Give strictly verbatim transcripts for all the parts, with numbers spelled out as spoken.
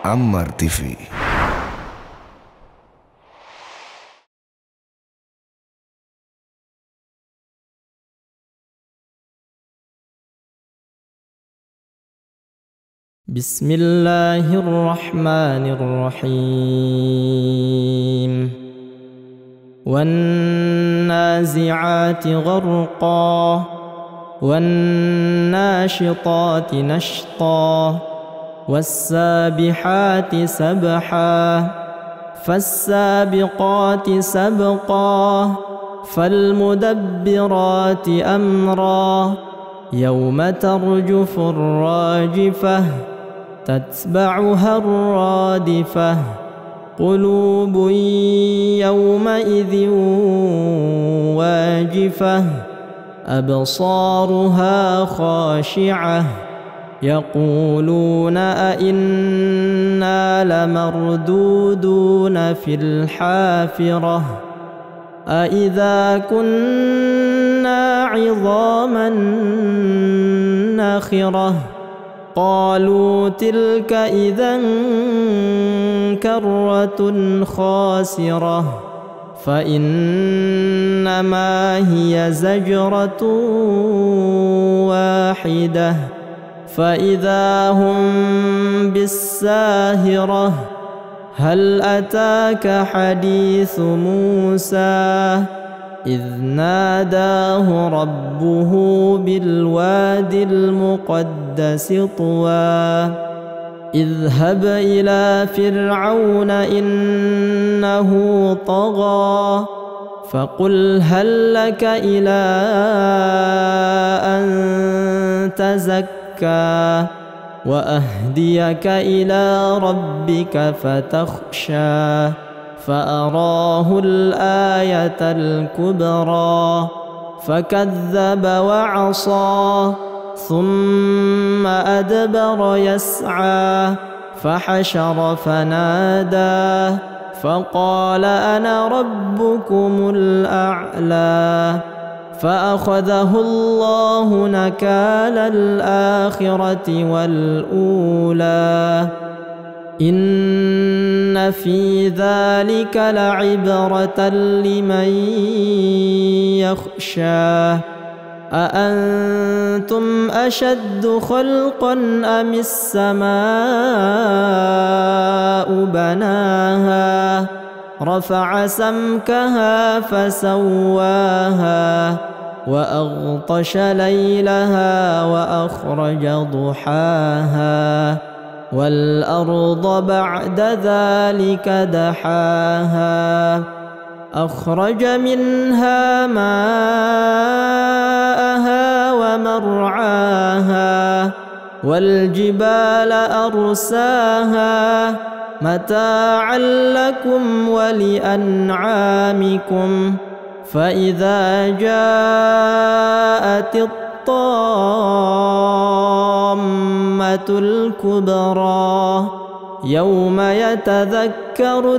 Ammar T V. بسم الله الرحمن الرحيم. والنازعات غرقا والناشطات نشطا والسابحات سبحا فالسابقات سبقا فالمدبرات أمرا يوم ترجف الراجفة تتبعها الرادفة قلوب يومئذ واجفة أبصارها خاشعة يقولون أئنا لمردودون في الحافرة أئذا كنا عظاما نخرة قالوا تلك إذا كرة خاسرة فإنما هي زجرة واحدة فإذا هم بالساهرة هل أتاك حديث موسى إذ ناداه ربه بالواد المقدس طوى اذهب إلى فرعون إنه طغى فقل هل لك إلى أن تزكى وأهديك إلى ربك فتخشى فأراه الآية الكبرى فكذب وعصى ثم أدبر يسعى فحشر فنادى فقال أنا ربكم الأعلى فأخذه الله نكال الآخرة والأولى إن في ذلك لعبرة لمن يخشى أأنتم أشد خلقا أم السماء بناها رفع سمكها فسواها وأغطش ليلها وأخرج ضحاها والأرض بعد ذلك دحاها أخرج منها ماءها ومرعاها والجبال أرساها متاعا لكم ولأنعامكم فإذا جاءت الطامة الكبرى يوم يتذكر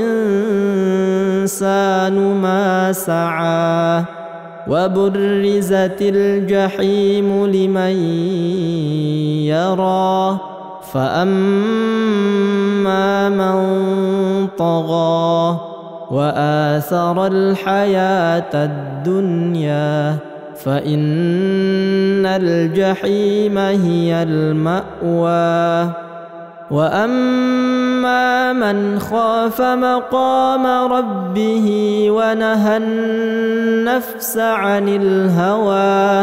الإنسان ما سعى وبرزت الجحيم لمن يرى فأما من طغى وآثر الحياة الدنيا فإن الجحيم هي المأوى وأما من خاف مقام ربه ونهى النفس عن الهوى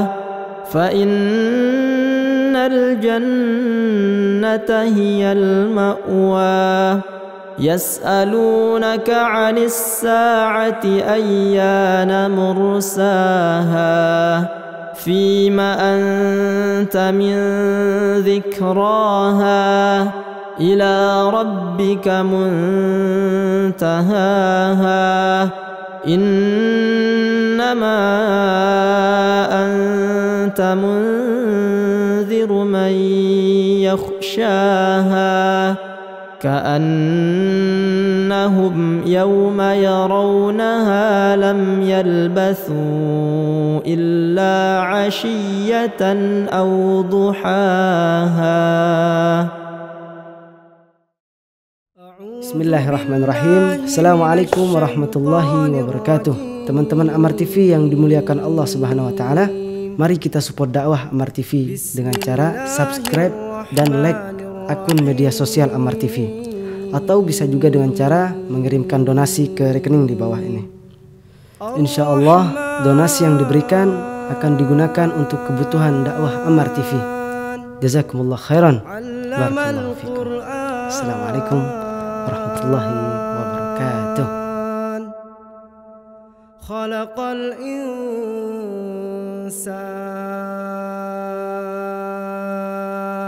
فإن الجنة هي المأوى يسألونك عن الساعة أيان مرساها فيم أنت من ذكراها إلى ربك منتهاها إنما أنت منذر من يخشاها كأنهم يوم يرونها لم يلبثوا إلا عشية أو ضحاها. Bismillahirrahmanirrahim. Assalamualaikum warahmatullahi wabarakatuh. Teman-teman Amar T V yang dimuliakan Allah Subhanahu wa taala, mari kita support dakwah Amar T V dengan cara subscribe dan like akun media sosial Amar T V, atau bisa juga dengan cara mengirimkan donasi ke rekening di bawah ini. Insya Allah donasi yang diberikan akan digunakan untuk kebutuhan dakwah Amar T V. Jazakumullah khairan. Barakallahu fikum. Assalamualaikum warahmatullahi wabarakatuh. Khalaqal insan